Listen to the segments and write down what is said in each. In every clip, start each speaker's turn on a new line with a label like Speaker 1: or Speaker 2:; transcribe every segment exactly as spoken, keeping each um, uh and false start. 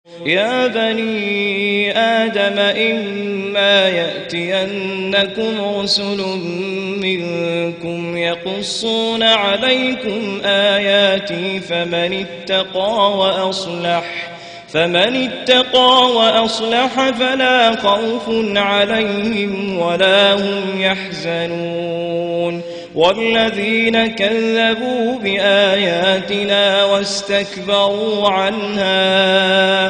Speaker 1: يا بني آدم إما يأتينكم رسل منكم يقصون عليكم آياتي فمن اتقى وأصلح فمن اتقى وأصلح فلا خوف عليهم ولا هم يحزنون والذين كذبوا بآياتنا واستكبروا عنها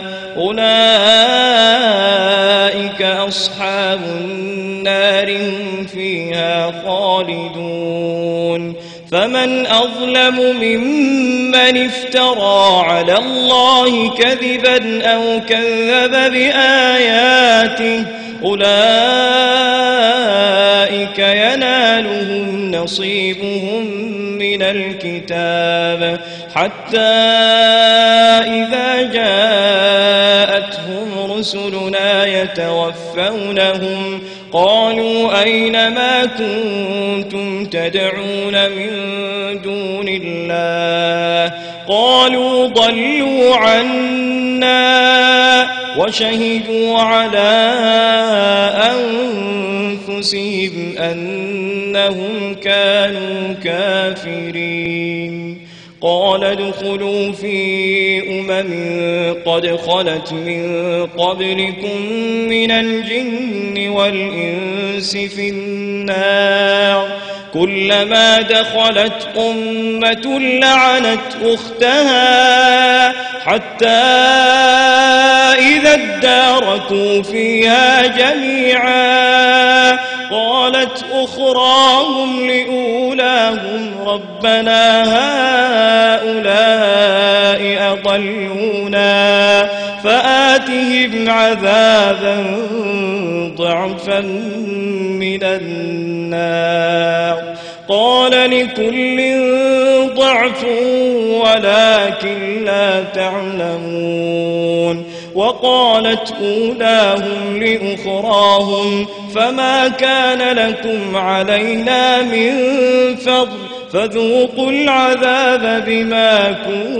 Speaker 1: أولئك أصحاب النار هم فيها خالدون فمن أظلم ممن افترى على الله كذبا أو كذب بآياته أولئك ينالهم نصيبهم من الكتاب حتى إذا جاءتهم رسلنا يتوفونهم قالوا أين ما كنتم تدعون من دون الله قالوا ضلوا عنا وشهدوا على أنفسهم أنهم كانوا كافرين قال ادخلوا في أمم قد خلت من قبلكم من الجن والإنس في النار كلما دخلت أمة لعنت أختها حتى إذا اداركوا فيها جميعا قالت أخراهم لأولاهم ربنا هؤلاء أضلونا فآتهم عذابا ضعفا من النار قال لكل ضعف ولكن لا تعلمون وقالت أولاهم لأخراهم فما كان لكم علينا من فضل فذوقوا العذاب بما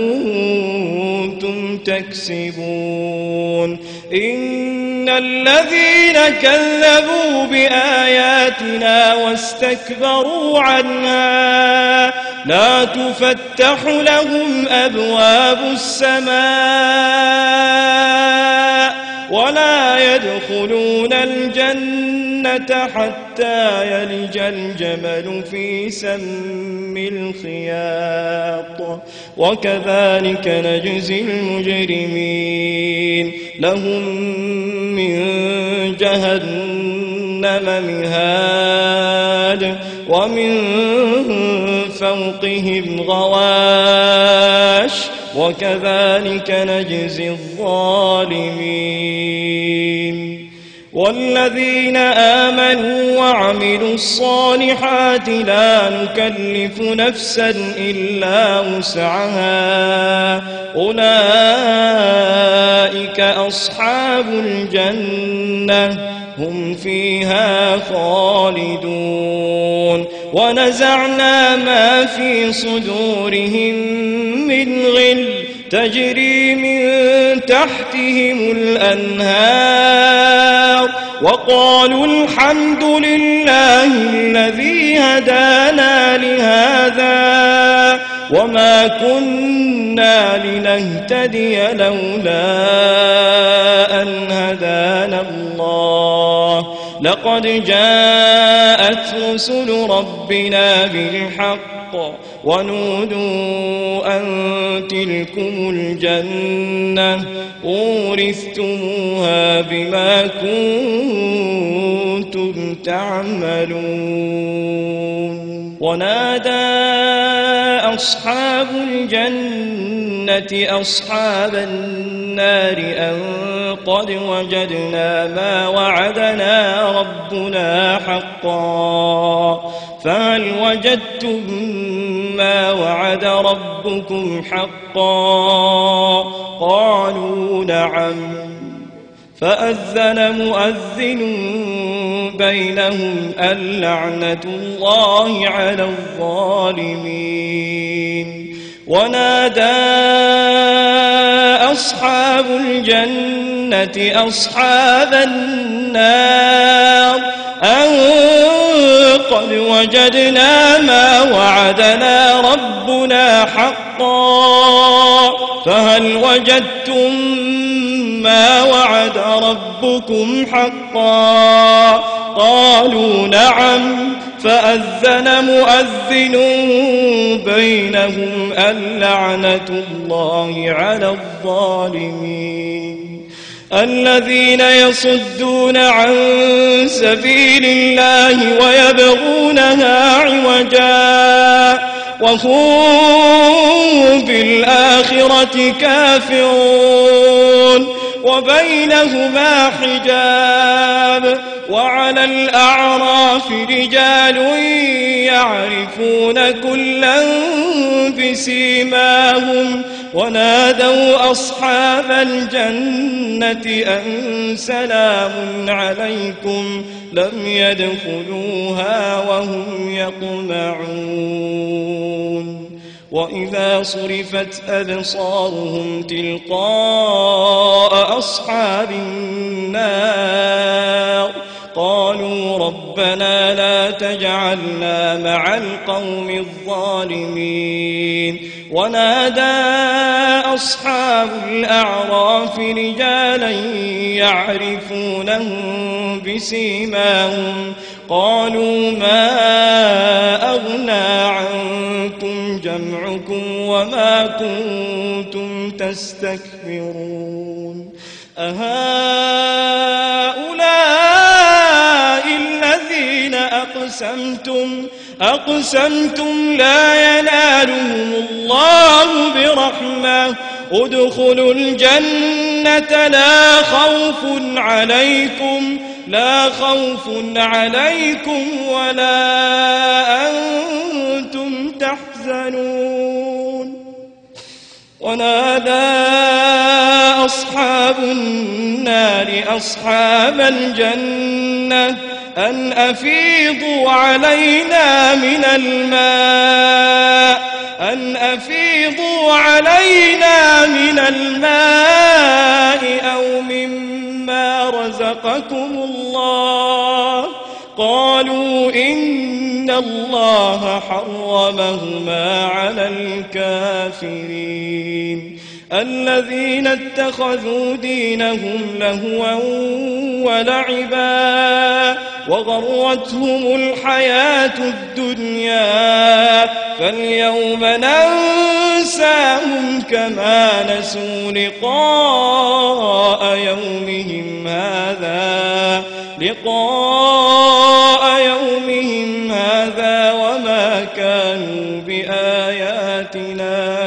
Speaker 1: كنتم تكسبون إن الذين كذبوا بآياتنا واستكبروا عنها لا تفتح لهم أبواب السماء ولا يدخلون الجنة حتى يلج الجمل في سم الخياط وكذلك نجزي المجرمين لهم من جهنم مهاد ومن فوقهم غواش وكذلك نجزي الظالمين والذين آمنوا وعملوا الصالحات لا نكلف نفسا إلا وسعها أولئك أصحاب الجنة هم فيها خالدون ونزعنا ما في صدورهم من غل تجري من تحتهم الأنهار وقالوا الحمد لله الذي هدانا لهذا وما كنا لنهتدي لولا أن هدانا الله لقد جاءت رسل ربنا بالحق ونودوا أن تلكم الجنة أورثتموها بما كنتم تعملون ونادى أصحاب الجنة أصحاب النار أن قد وجدنا ما وعدنا ربنا حقا فهل وجدتم ما وعد ربكم حقا قالوا نعم فأذن مؤذن بينهم اللعنة الله على الظالمين ونادى أصحاب الجنة أصحاب النار أن قد وجدنا ما وعدنا ربنا حقا فهل وجدتم ما وعد ربكم حقا قالوا نعم فأذن مؤذن بينهم اللعنة الله على الظالمين الذين يصدون عن سبيل الله ويبغونها عوجا وهم بالآخرة كافرون وبينهما حجاب وعلى الأعراف رجال يعرفون كلا بسيماهم ونادوا أصحاب الجنة أن سلام عليكم لم يدخلوها وهم يطمعون وإذا صرفت أبصارهم تلقاء أصحاب النار قالوا ربنا لا تجعلنا مع القوم الظالمين ونادى أصحاب الأعراف رجالا يعرفونهم بسيماهم قالوا ما أغنى عنكم جمعكم وما كنتم تستكبرون أهؤلاء الذين أقسمتم أقسمتم لا ينالهم الله برحمة ادخلوا الجنة لا خوف عليكم لا خوف عليكم ولا أنتم تحزنون ونادى أصحاب النار أصحاب الجنة أن أفيضوا علينا من الماء أن أفيضوا علينا من الماء أو مما رزقكم الله قالوا إن الله حرمهما على الكافرين الذين اتخذوا دينهم لهوا ولعبا وغرتهم الحياة الدنيا فاليوم ننساهم كما نسوا لقاء يومهم هذا لقاء يومهم هذا وما كانوا بآياتنا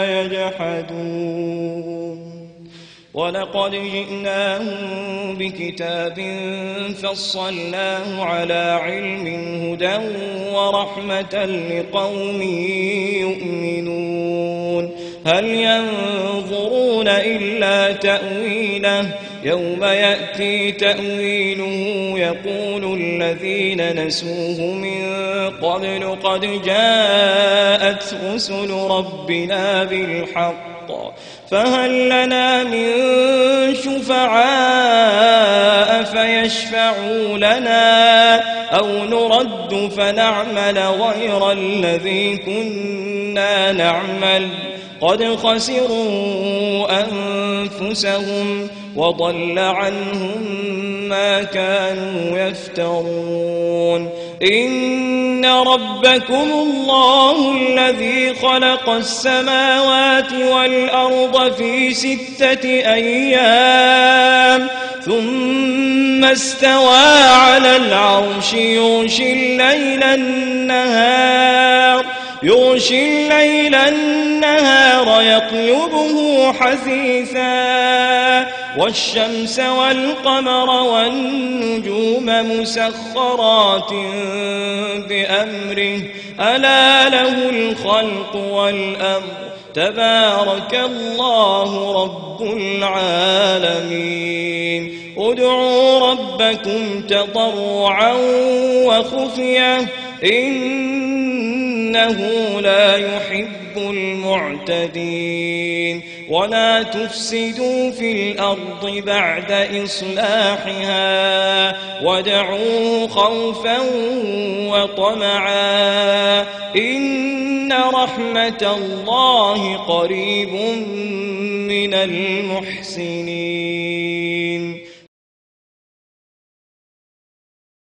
Speaker 1: يجحدون ولقد جئناهم بكتاب فصلناه على علم هدى ورحمة لقوم يؤمنون هل ينظرون إلا تأويله يوم يأتي تأويله يقول الذين نسوه من قبل قد جاءت رسل ربنا بالحق فهل لنا من شفعاء فيشفعوا لنا أو نرد فنعمل غير الذي كنا نعمل قد خسروا أنفسهم وضل عنهم ما كانوا يفترون إن ربكم الله الذي خلق السماوات والأرض في ستة أيام ثم استوى على العرش يغشي الليل النهار يغشي الليل النهار يطلبه حثيثا والشمس والقمر والنجوم مسخرات بأمره ألا له الخلق والأمر تبارك الله رب العالمين ادعوا ربكم تضرعا وخفية إنه لا يحب المعتدين ولا تفسدوا في الأرض بعد إصلاحها وادعوه خوفا وطمعا إن رحمة الله قريب من المحسنين.